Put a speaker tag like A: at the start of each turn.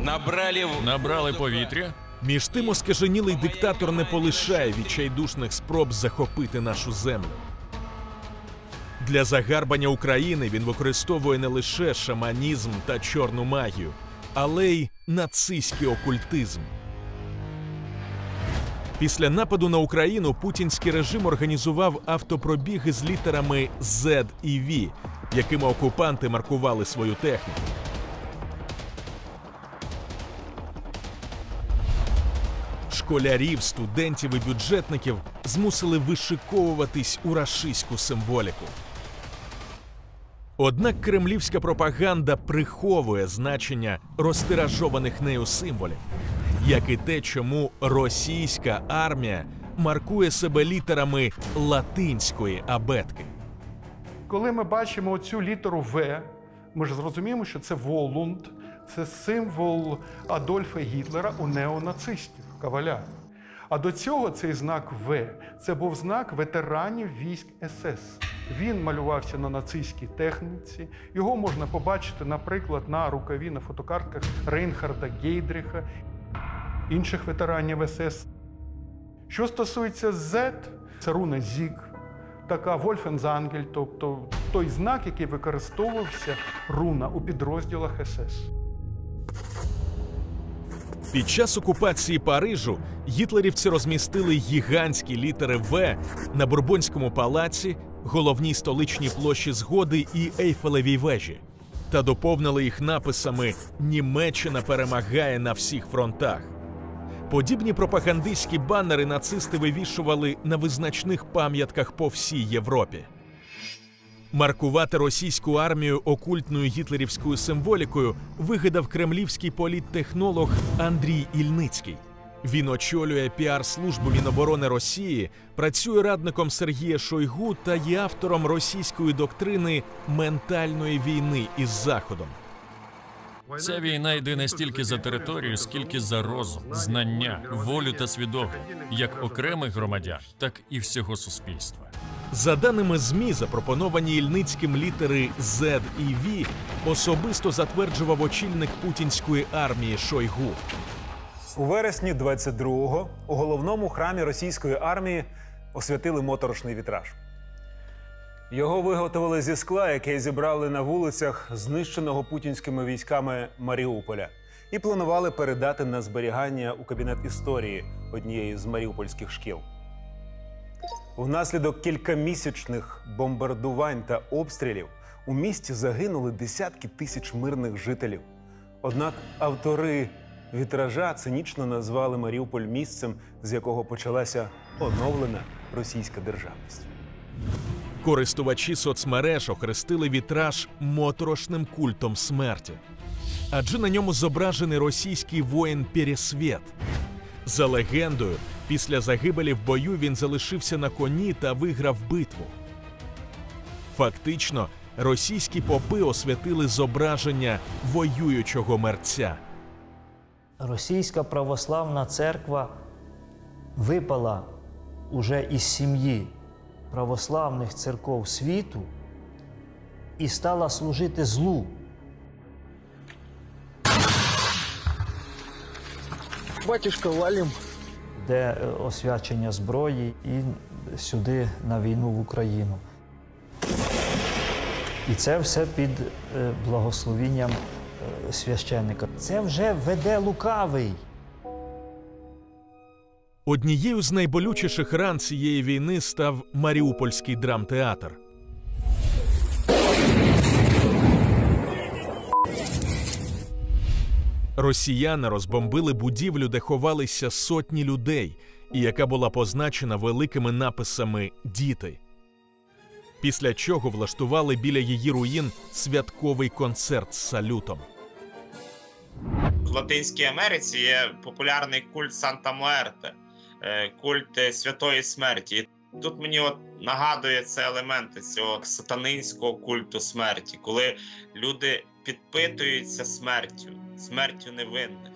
A: Набрали повітря.
B: Між тим оскаженілий диктатор не полишає відчайдушних спроб захопити нашу землю. Для загарбання України він використовує не лише шаманізм та чорну магію, але й нацистський окультизм. Після нападу на Україну путінський режим організував автопробіги з літерами Z і V, якими окупанти маркували свою техніку. Школярів, студентів і бюджетників змусили вишиковуватись у рашистську символіку. Однак кремлівська пропаганда приховує значення розтиражованих нею символів, як і те, чому російська армія маркує себе літерами латинської абетки.
C: Коли ми бачимо оцю літеру «В», ми ж зрозуміємо, що це Волунд, це символ Адольфа Гітлера у неонацистів, каваля. А до цього цей знак «В» – це був знак ветеранів військ СС. Він малювався на нацистській техніці. Його можна побачити, наприклад, на рукаві, на фотокартках Рейнхарда Гейдріха, інших ветеранів СС. Що стосується Z, це руна Зіг, така Вольфензангель, тобто той знак, який використовувався руна у підрозділах СС.
B: Під час окупації Парижу гітлерівці розмістили гігантські літери «В» на Бурбонському палаці, головній столичній площі Згоди і Ейфелевій вежі та доповнили їх написами «Німеччина перемагає на всіх фронтах». Подібні пропагандистські банери нацисти вивішували на визначних пам'ятках по всій Європі. Маркувати російську армію окультною гітлерівською символікою вигадав кремлівський політтехнолог Андрій Ільницький. Він очолює піар-службу Міноборони Росії, працює радником Сергія Шойгу та є автором російської доктрини ментальної війни із Заходом.
A: Ця війна йде не стільки за територію, скільки за розум, знання, волю та свідомість, як окремих громадян, так і всього суспільства.
B: За даними ЗМІ, запропоновані Ільницьким літери Z і V особисто затверджував очільник путінської армії Шойгу.
D: У вересні 22-го у головному храмі російської армії освятили моторошний вітраж. Його виготовили зі скла, яке зібрали на вулицях знищеного путінськими військами Маріуполя, і планували передати на зберігання у кабінет історії однієї з маріупольських шкіл. Внаслідок кількамісячних бомбардувань та обстрілів у місті загинули десятки тисяч мирних жителів. Однак автори вітража цинічно назвали Маріуполь місцем, з якого почалася оновлена російська державність.
B: Користувачі соцмереж охрестили вітраж моторошним культом смерті. Адже на ньому зображений російський воїн Пересвєт. За легендою, після загибелі в бою він залишився на коні та виграв битву. Фактично, російські попи освятили зображення воюючого мерця.
E: Російська православна церква випала уже із сім'ї православних церков світу і стала служити злу.
F: Батюшка, валим.
E: Де освячення зброї і сюди на війну в Україну. І це все під благословінням священника. Це вже веде лукавий.
B: Однією з найболючіших ран цієї війни став Маріупольський драмтеатр. Росіяни розбомбили будівлю, де ховалися сотні людей, і яка була позначена великими написами «Діти». Після чого влаштували біля її руїн святковий концерт з салютом.
G: В Латинській Америці є популярний культ Санта-Муерте, культ святої смерті. Тут мені нагадує це елементи цього сатанинського культу смерті, коли люди підпитуються смертю невинних.